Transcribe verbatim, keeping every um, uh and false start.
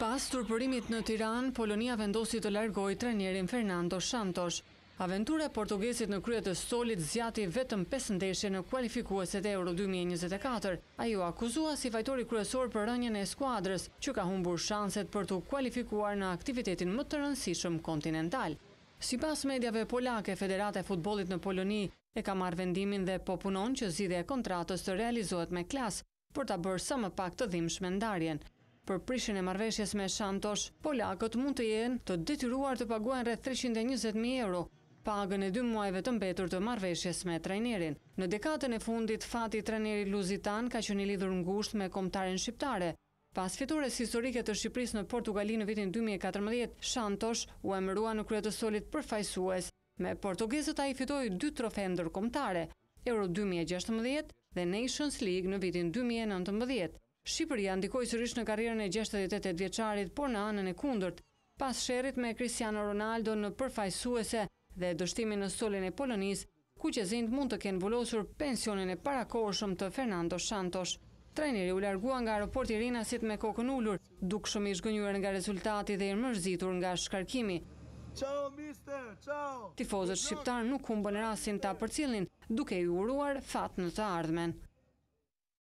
Pas turpërimit në Tiranë, Polonia vendosi të largojë trajnerin Fernando Santos. Aventura e portugesit në krye të Stolit zgjati vetëm pesë ndeshje në kualifikueset e Euro dy mijë e njëzet e katër. Ai u akuzua si fajtori kryesor për rënien e skuadrës, që ka humbur shanset për të kualifikuar në aktivitetin më të rëndësishëm kontinental. Sipas mediave polake, Federata e Futbollit në Poloni e ka marrë vendimin dhe po punon që zgjidhja e kontratës të realizohet me klas për ta bërë sa më pak të dhimbshme ndarjen. Për prishjen e marrëveshjes me Santos, polakët mund të jenë të detyruar të paguajnë rreth treqind e njëzet mijë euro, pagën e dy muajve të mbetur të marrëveshjes me trajnerin. Në dekadën e fundit, fati i trajnerit luzitan ka qenë i lidhur ngushtë me kombëtaren shqiptare. Pas fitores historike të Shqipërisë në Portugali në vitin dy mijë e katërmbëdhjetë, Santos u emërua në krye të Stolit përfaqësues. Me portugezët ai fitoi dy trofe ndërkombëtare, Euro dy mijë e gjashtëmbëdhjetë dhe Nations League në vitin dy mijë e nëntëmbëdhjetë. Shqipëria ndikoi sërish në karrierën e gjashtëdhjetë e tetë vjeçarit, por në anën e kundërt, pas sherrit me Cristiano Ronaldo në përfaqësuese dhe dështimin në Stolin e Polonisë, kuqezinjt mund të kenë vulosur pensionin e parakohshëm të Fernando Santos. Trajneri u largua nga aeroporti Rinasit me kokën ulur, dukshëm i zgënjur nga rezultati dhe i mërzitur nga shkarkimi. Ciao mister, ciao. Tifozët shqiptar nuk humbën rastin ta përcjellnin, duke i uruar fat në të ardhmen.